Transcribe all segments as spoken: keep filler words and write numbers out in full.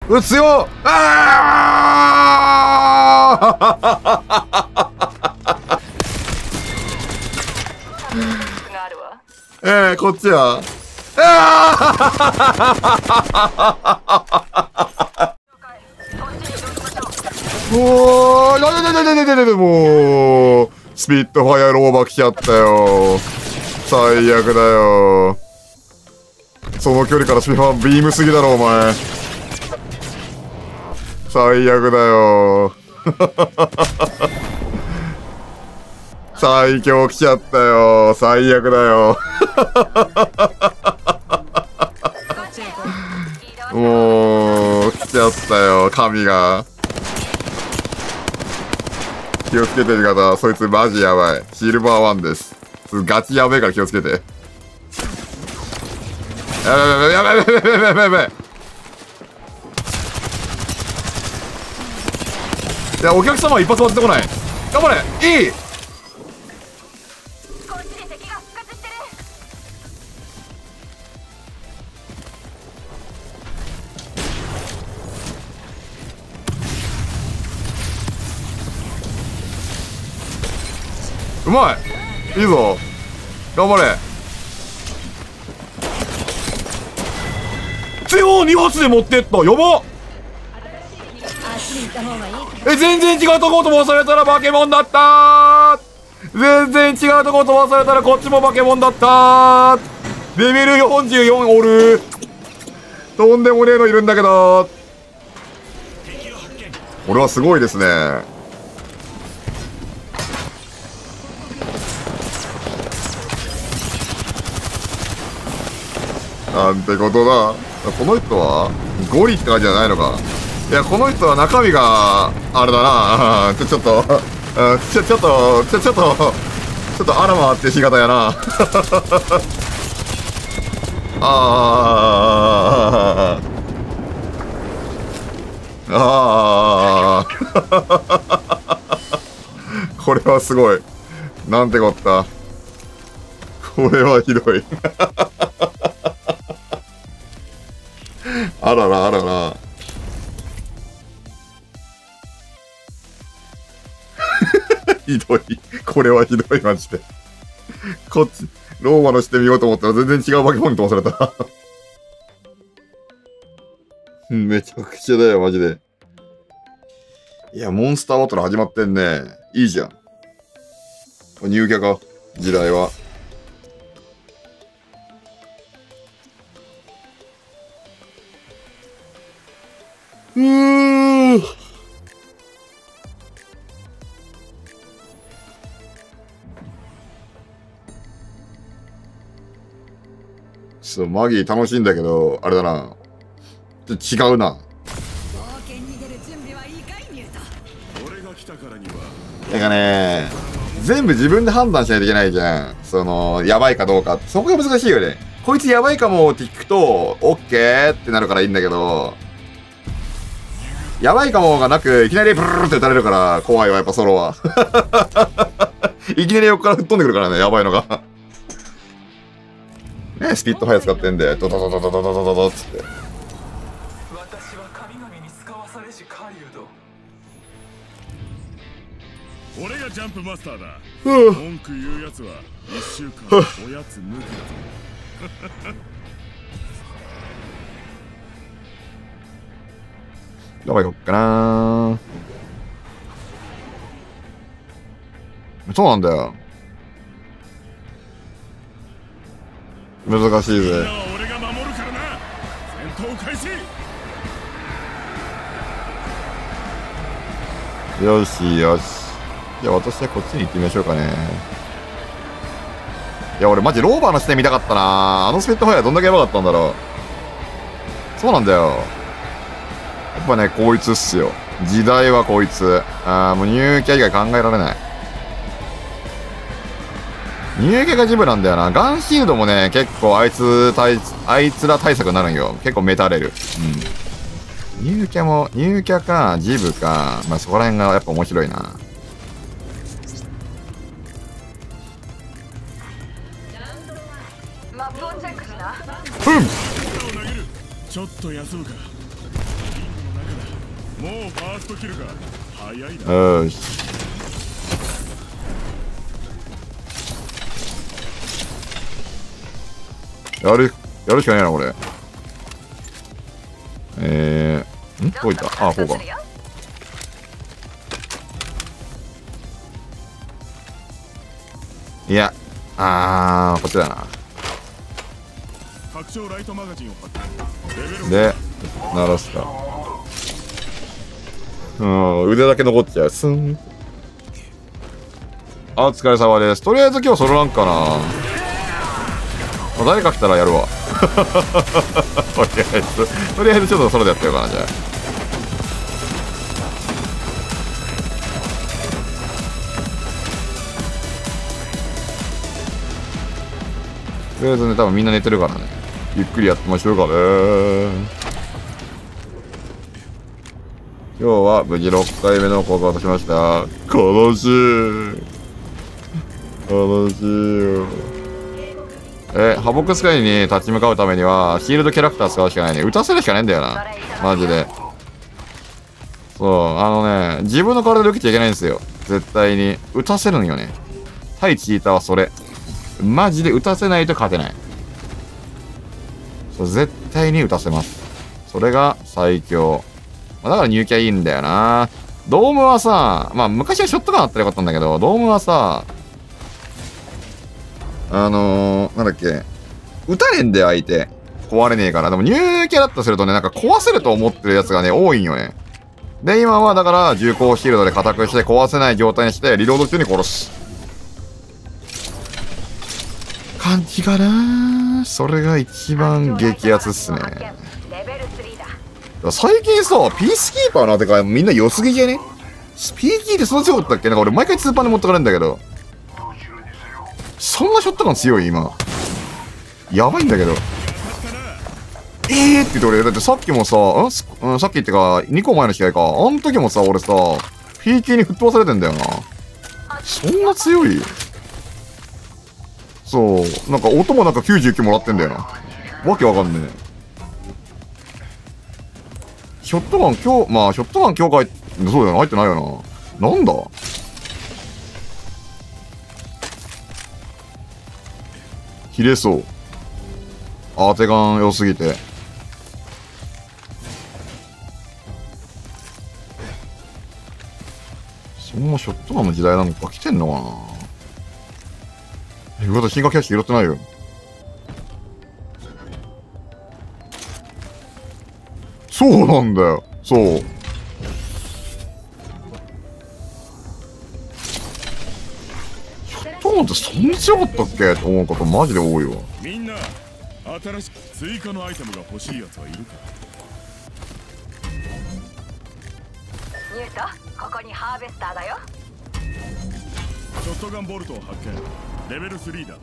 う強っ。ああええー、こっちはああもう、ななななななななもう、スピットファイアローバー来ちゃったよ。最悪だよ。その距離からスピファンビームすぎだろ、お前。最悪だよ。最強来ちゃったよ。最悪だよ。もう、来ちゃったよ、神が。気をつけて味方。そいつマジやばい。シルバーワンです。ガチやべえから気をつけて。やべやべやべやべやべやべやべやべ。いや、お客様は一発割ってこない。頑張れいい。うまい。いいぞ。頑張れ。強いに発で持ってった。やばっ。え、全然違うとこ飛ばされたら化け物だったー。全然違うとこ飛ばされたらこっちも化け物だったー。レベルよんじゅうよんおる。とんでもねえのいるんだけど。これはすごいですね。なんてことだ。この人はゴリって感じじゃないのか。いや、この人は中身があれだな。ちょちょっとちょちょっとちょちょっとちょっとあらまってしがたやな。ああああこれはすごい。なんてこった。これはひどい。あららあらら。ひどい。これはひどい、マジで。こっち、ローマのしてみようと思ったら全然違う化け物に飛ばされた。めちゃくちゃだよ、マジで。いや、モンスターバトル始まってんね。いいじゃん。入居か、時代は。うーん。ちょっとマギー楽しいんだけど、あれだな。ちょっと違うな。なんかね、全部自分で判断しないといけないじゃん。その、やばいかどうか。そこが難しいよね。こいつやばいかもって聞くと、オッケーってなるからいいんだけど、やばいかもがなく、いきなりブルーって撃たれるから怖いわ、やっぱソロは。いきなり横から吹っ飛んでくるからね、やばいのが。ね、スピットファイア使ってんで、ドドドドドドドドドドっつって。私は神々に使わされし狩人。 俺がジャンプマスターだ。文句言うやつは一週間おやつ抜くやつ。どこ行こっかな。そうなんだよ。難しいぜ。 俺が守るからな。戦闘開始。 よしよし。じゃあ私はこっちに行ってみましょうかね。いや俺マジローバーの視点見たかったな。あのスピットファイアどんだけやばかったんだろう。そうなんだよ。やっぱねこいつっすよ。時代はこいつ。ああもう入居以外考えられない。入居がジムなんだよな。ガンシールドもね結構あいつ対あいつら対策になるんよ。結構メタれる。うん。入居も入居かジブか、まあそこら辺がやっぱ面白いな。うん。 ちょっと休むか。 もうファーストキルが早いな。 よーし。やる、やるしかねえな、これ。えー、んこういったあ、こうか。いや、あー、こっちだな。 拡張ライトマガジンを発見。 で、鳴らすか。うん、腕だけ残っちゃう。スン。あ、お疲れ様です。とりあえず今日ソロランかな。まあ、誰か来たらやるわ。とりあえず、とりあえずちょっとソロでやってようかな、じゃあ。とりあえずね、多分みんな寝てるからね。ゆっくりやってましょうかね。今日は無事ろっかいめの交換としました。悲しい。悲しいよ。え、ハボックスカイに立ち向かうためには、シールドキャラクター使うしかないね。撃たせるしかないんだよな。マジで。そう、あのね、自分の体で受けちゃいけないんですよ。絶対に。撃たせるんよね。対チーターはそれ。マジで撃たせないと勝てない。そう、絶対に撃たせます。それが最強。まあ、だから入キャいいんだよな。ドームはさ、まあ昔はショットガンあったらよかったんだけど、ドームはさ、あのー、なんだっけ、撃たねえんだよ、相手。壊れねえから。でもニューキャラッとするとね、なんか壊せると思ってるやつがね、多いんよね。で、今はだから重厚シールドで固くして壊せない状態にして、リロード中に殺す。感じかな。それが一番激アツっすね。最近さ、ピースキーパーの当て替えみんな良すぎじゃね？ピーキーってそんな強かったっけ？なんか俺毎回ツーパンで持ってかれるんだけど。そんなショットガン強い今。やばいんだけど。えーって言って俺、だってさっきもさ、ん、うん、さっきってか、にこまえの試合か。あん時もさ、俺さ、ピーキーに吹っ飛ばされてんだよな。そんな強い？そう。なんか音もなんかきゅうじゅうきゅうもらってんだよな。わけわかんねえ。ショットガン今日、まあ、ショットガン強化、そうだよな、入ってないよな。なんだ？切れそう。当てガン良すぎて。そんなショットガンの時代なのか来てんのかな。意外と進化キャッシュ拾ってないよ。そうなんだよ。そう。ショットガンってそんな強かったっけと思うことマジで多いわ。 みんな、新しく追加のアイテムが欲しいやつはいるか？ ニュート、ここにハーベスターだよ。 ショットガンボルトを発見。レベルスリーだ。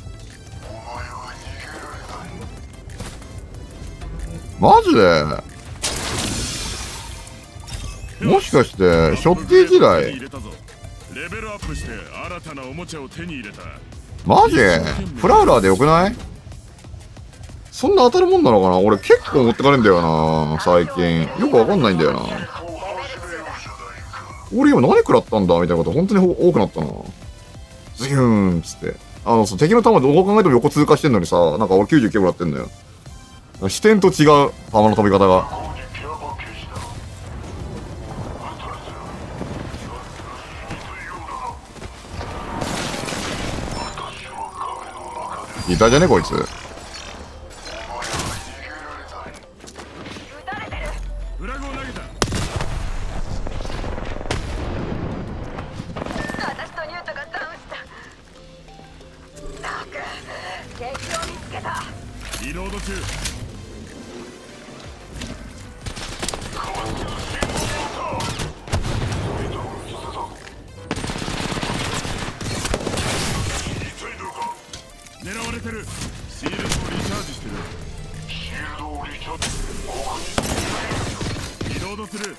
マジで？もしかして、ショッティ時代？ レベルアップして新たなおもちゃを手に入れた。 マジ？フラウラーでよくない？そんな当たるもんなのかな。俺結構持ってかれんだよな、最近。よくわかんないんだよな。俺今何食らったんだみたいなこと本当に多くなったな。ズユーンっつって。あの、敵の弾どう考えても横通過してんのにさ、なんか俺きゅうじゅうきゅうもらってんだよ。視点と違う弾の飛び方が。いたじゃねこいつ。 フラグを投げた。 私とニュートがダウンした。ダーク、敵を見つけた。 リロード中。狙われてる。シールドをリチャージしてる。シールドをリチャージ。リロードする。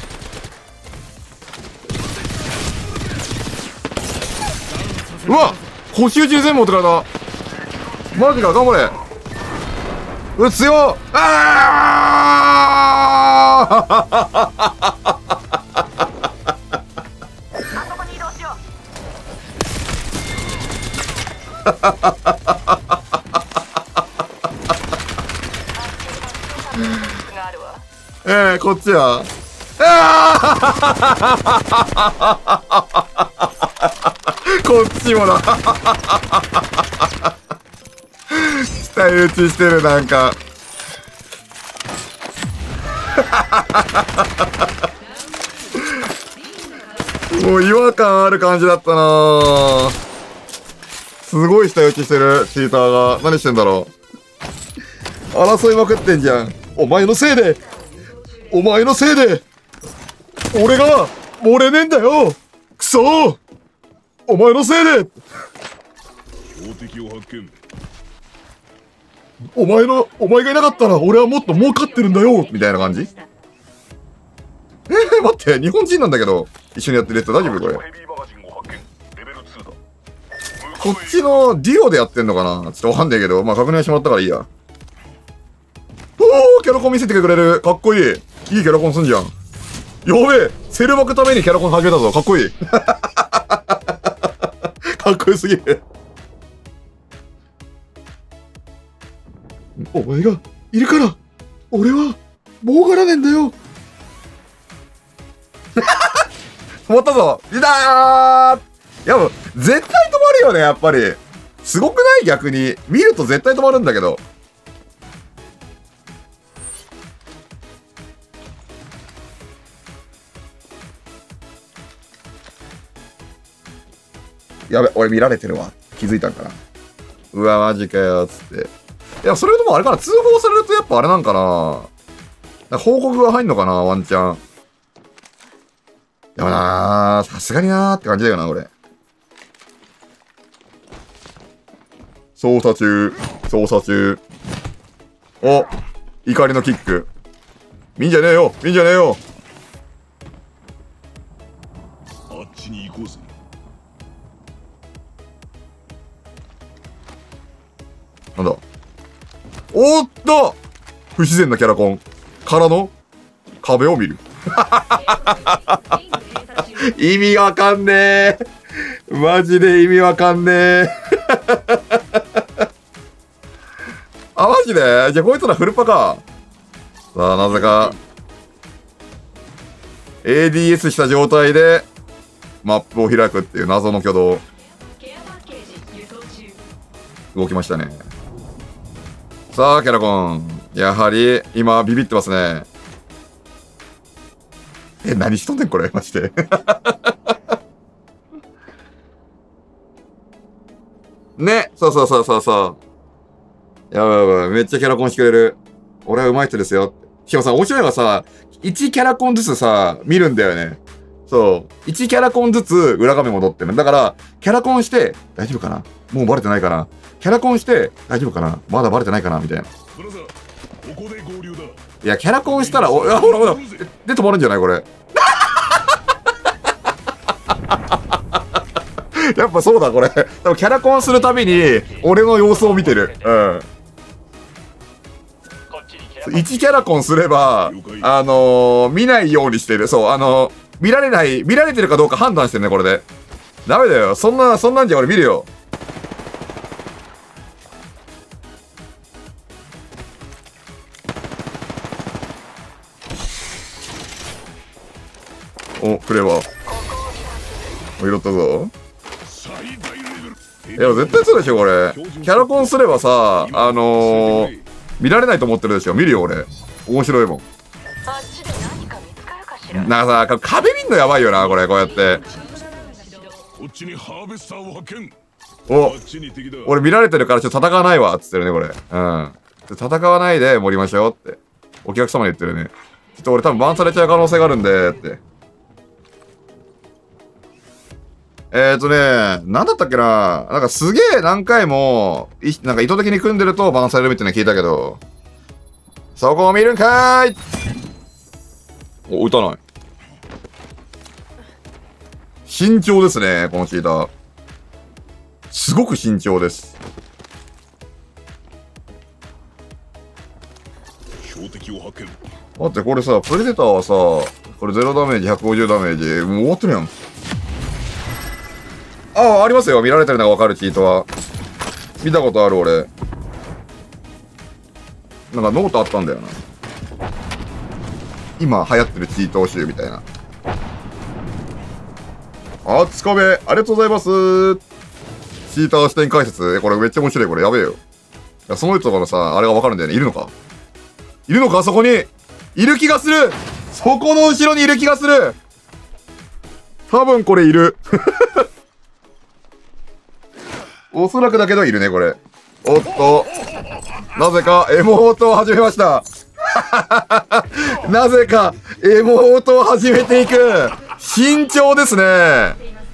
うわっ、補修中全部持ってかれた。マジか、頑張れ。うわ強っ。あそこに移動しよう。があるわ。 えー、こっちはあーこっちもだ下打ちしてるなんかもう違和感ある感じだったなぁ。すごい下打ちしてるチーターが。何してんだろう。争いまくってんじゃん。お前のせいでお前のせいで俺が漏れねえんだよ。くそー、お前のせいで標的を発見。 お前のお前がいなかったら俺はもっと儲かってるんだよみたいな感じ。えー、待って、日本人なんだけど一緒にやってる人大丈夫これ。こっちのデュオでやってんのかな、ちょっとわかんないけど、まあ確認してもらったからいいや。おー、キャラコン見せてくれる。かっこいい。いいキャラコンすんじゃん。やべえ、セルバクためにキャラコン始めたぞ。かっこいい。かっこよすぎる。お前がいるから俺は儲からねえんだよ。止まったぞ。いたー。いやもう絶対止まるよね、やっぱり。すごくない？逆に見ると絶対止まるんだけど。やべ、俺見られてるわ。気づいたんかな。うわ、マジかよ、つって。いや、それでもあれかな、通報されるとやっぱあれなんかな。なんか報告が入んのかな、ワンチャン。でもなー、さすがになーって感じだよな、俺。捜査中、捜査中。お、怒りのキック。見んじゃねえよ、見んじゃねえよ。 あっちに行こうぜ。 なんだおっと、不自然なキャラコンからの壁を見る。意味わかんねえ。マジで意味わかんねえ。あ、マジで？じゃあこいつらフルパか。さあ、なぜか エーディーエス した状態でマップを開くっていう謎の挙動。動きましたね。さあ、キャラコン。やはり、今、ビビってますね。え、何しとんねん、これ、マジで。ね、そうそうそうそうそう。やばいやばい、めっちゃキャラコンしてくれる。俺は上手い人ですよ。しかもさ、面白いのがさ、いちキャラコンずつさ、見るんだよね。そう。いちキャラコンずつ裏画面戻ってる。だから、キャラコンして、大丈夫かな？もうバレてないかな？キャラコンして、大丈夫かな？まだバレてないかな？みたいな。 ここで合流だ。 いや、キャラコンしたら、お、あ、ほらほら、で止まるんじゃないこれ。やっぱそうだ、これ。多分キャラコンするたびに、俺の様子を見てる。うん。いちキャラコンすれば、あのー、見ないようにしてる。そう、あのー、見られない、見られてるかどうか判断してるね、これで。ダメだよ。そんな、そんなんじゃ俺見るよ。お、クレバー。拾ったぞ。いや、絶対そうでしょ、これ。キャラコンすればさ、あのー、見られないと思ってるでしょ。見るよ、俺。面白いもん。なんかさ、壁見んのやばいよな、これ、こうやって。 こっちにハーベスターを発見。 お、俺見られてるからちょっと戦わないわ、つってるね、これ。うん。戦わないで盛りましょうって。お客様に言ってるね。ちょっと俺多分バンされちゃう可能性があるんで、って。えーとね、なんだったっけな、なんかすげえ何回も、いなんか意図的に組んでるとバンされるみたいなの聞いたけど、そこを見るんかーい。お、撃たない。慎重ですね、このチーター。すごく慎重です。 標的を発見。 待って、これさ、プレデターはさ、これゼロダメージ、ひゃくごじゅうダメージ、もう終わってるやん。ああ、ありますよ。見られてるのがわかるチートは。見たことある、俺。なんかノートあったんだよな。今流行ってるチート集みたいな。あつかめ、ありがとうございます。チーター視点解説。これめっちゃ面白い。これやべえよ。いや、その人からさ、あれがわかるんだよね。いるのかいるのかそこにいる気がする。そこの後ろにいる気がする。多分これいる。おそらくだけどいるね、これ。おっと。なぜかエモートを始めました。なぜかエモートを始めていく。慎重ですね。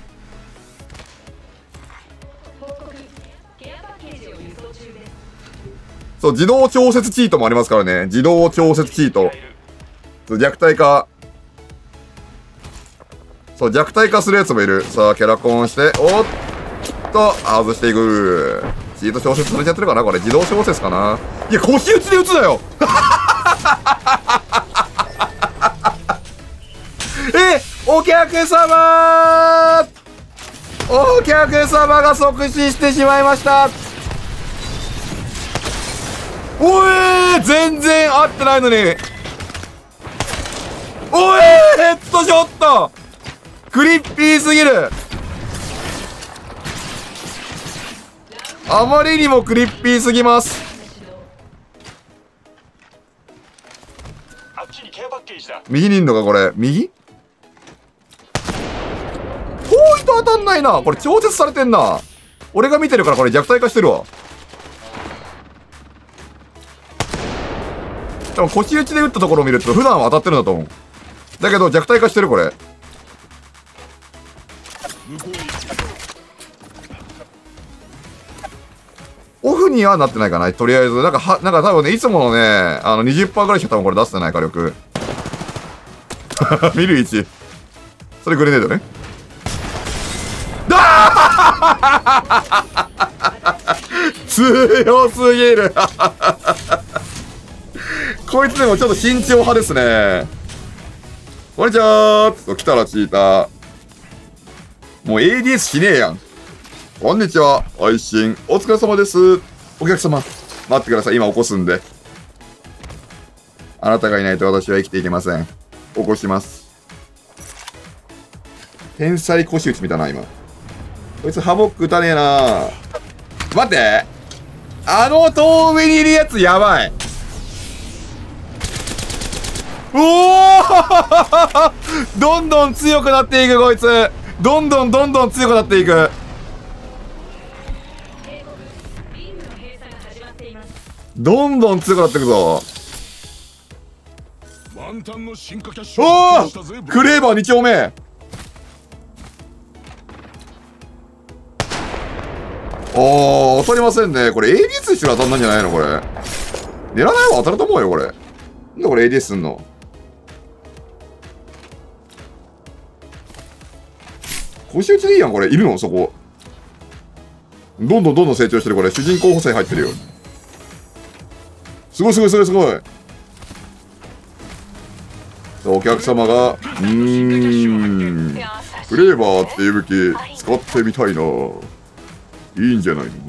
そう、自動調節チートもありますからね。自動調節チート。そう、弱体化。そう、弱体化するやつもいる。さあ、キャラコンして、おっと、外していく。チート調節されちゃってるかなこれ。自動調節かな。いや、腰打ちで打つなよ。え、お客様お客様が即死してしまいました。おえー、全然合ってないのに。おえー、ヘッドショットクリッピーすぎる。あまりにもクリッピーすぎます。右にいんのかこれ。右遠いと当たんないな。これ調節されてんな。俺が見てるからこれ弱体化してるわ。でも腰打ちで打ったところを見ると普段は当たってるんだと思う。だけど弱体化してるこれ。オフにはなってないかな。とりあえずなんかはなんか多分ねいつものねあの にじゅっパーセント ぐらいしか多分これ出してない火力。見る位置。それグレネードね。強すぎる。こいつでもちょっと慎重派ですね。こんにちはー。来たらチーター。もう エーディーエス しねえやん。こんにちは。配信お疲れ様です。お客様待ってください。今起こすんで。あなたがいないと私は生きていけません。起こします。天才腰打ち見たな今。こいつハボック打たねえな。待って、あの遠上にいるやつやばい。おおどんどん強くなっていくこいつ。どんどんどんどん強くなっていく。どんどん強くなっていくぞ。おおクレーバーに丁目。おー、当たりませんね。これ エーディーエス してる当たんないんじゃないのこれ。狙わない方が当たると思うよ、これ。なんでこれ エーディーエス すんの。腰打ちでいいやん、これ。いるのそこ。どんどんどんどん成長してる、これ。主人公補正入ってるよ。すごいすごいすごいすごい。お客様が、うーん。クレーバーっていう武器、使ってみたいな。いいんじゃないの？ん？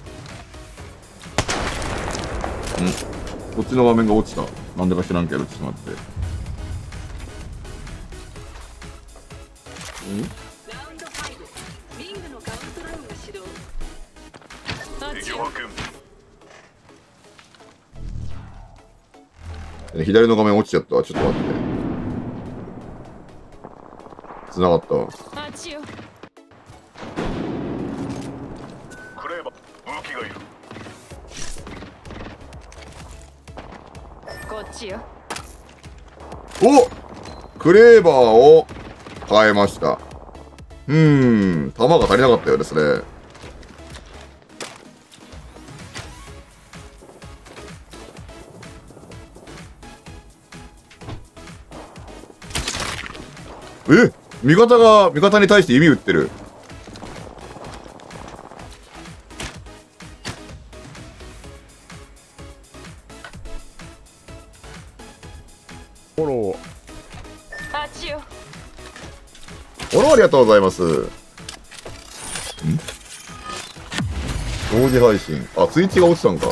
こっちの画面が落ちた。なんでか知らんけど、ちょっと待って。ん？左の画面落ちちゃった。ちょっと待って。繋がった。おクレーバーを変えました。うーん、弾が足りなかったようですね。え味方が味方に対して弓撃ってる。 フォローありがとうございます。ん同時配信。あ、ツイッチが落ちたんか。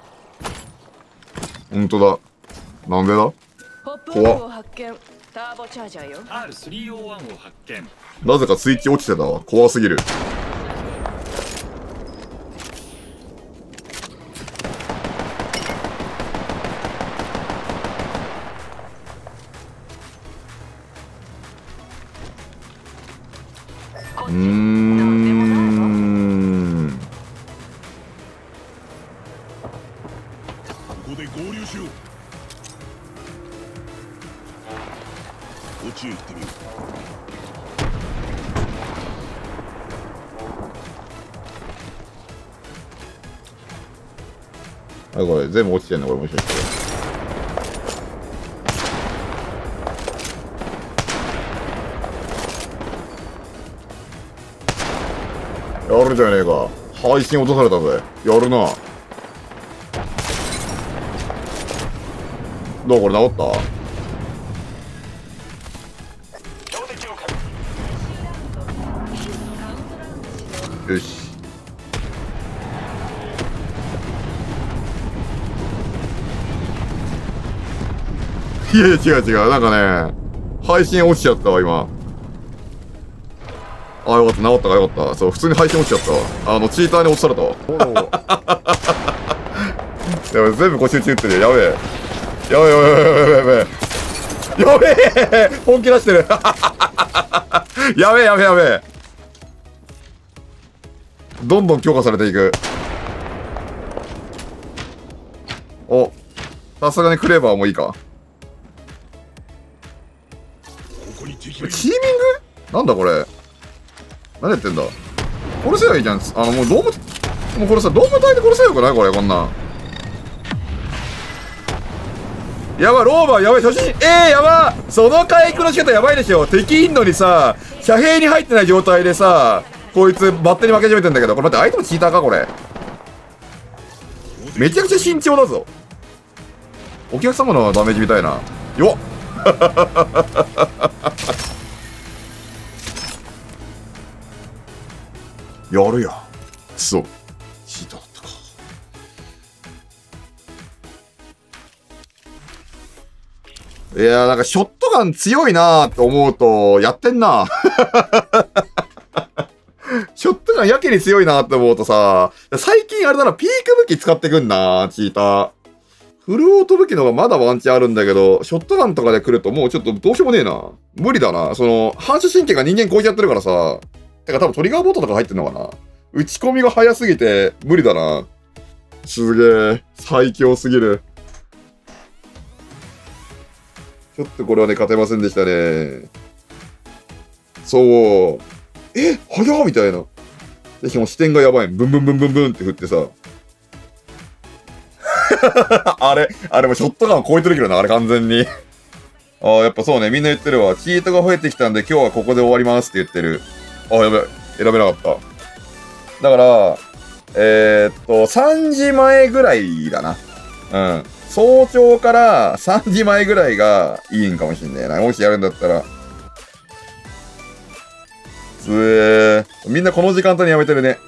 ほんとだ。なんでだ怖っ。 アールスリーオーワン を発見。 なぜかツイッチ落ちてたわ。怖すぎる。うーん。 ここで合流しよう。こっちへ行ってみよあ、これ全部落ちてんのこれもしかして。やるじゃねえか。配信落とされたぜ。やるな。どうこれ治った？よし。いやいや違う違う。なんかね、配信落ちちゃったわ今。あ、よかった、治ったかよかった。そう、普通に配信落ちちゃったわ。あの、チーターに落とされたわ。やべ、全部腰打ち打ってるよ。やべえ。やべえやべえやべえやべえ。やべえ本気出してるやべえやべえやべえ。どんどん強化されていく。お、さすがにクレーバーもいいか。 う。ここに敵チーミングなんだこれ。何やってんだ。殺せばいいじゃん。あの、もうドーム、もうこれさ、ドーム隊で殺せばよくないこれ、こんなん。やば、ローバーやばい、初心、えー、やばその回復の仕方やばいでしょ。敵いんのにさ、遮蔽に入ってない状態でさ、こいつバッテリー負け始めてんだけど、これ待って、相手もチーターかこれ。めちゃくちゃ慎重だぞ。お客様のダメージみたいな。よっやるや。そう。チーターだったか。いやーなんかショットガン強いなーって思うと、やってんなショットガンやけに強いなーって思うとさ、最近あれだな、ピーク武器使ってくんな、チーター。フルオート武器の方がまだワンチャンあるんだけど、ショットガンとかで来るともうちょっとどうしようもねえな。無理だな。その、反射神経が人間超えちゃってるからさ。てか多分トリガーボットとか入ってんのかな。打ち込みが早すぎて無理だな。すげえ。最強すぎる。ちょっとこれはね、勝てませんでしたね。そう。え早っみたいな。で、しかも視点がやばい。ブンブンブンブンブンって振ってさ。あれ、あれもショットガンを超えてるけどな、あれ完全に。ああ、やっぱそうね、みんな言ってるわ。チートが増えてきたんで今日はここで終わりますって言ってる。あ、やべ、選べなかった。だから、えー、っと、さんじまえぐらいだな。うん。早朝からさんじまえぐらいがいいんかもしんねえな。もしやるんだったら。つえー。みんなこの時間帯にやめてるね。